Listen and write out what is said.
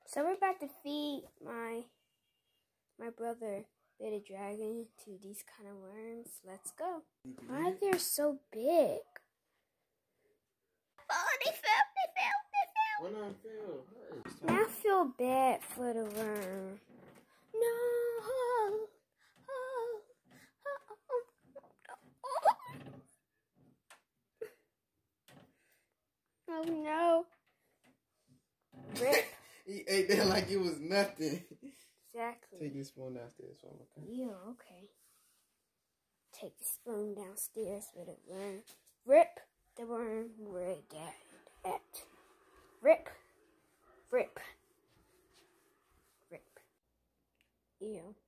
So we're about to feed my brother Beta Dragon to these kind of worms. Let's go. Why they're so big? Oh, they fell. Why not fell? Now I feel bad for the worm. No. Oh no. Rip. He ate that like it was nothing. Exactly. Take this spoon downstairs for me, okay? Yeah, okay. Take the spoon downstairs for the worm. Rip the worm where it at. Rip. Rip. Rip. Ew.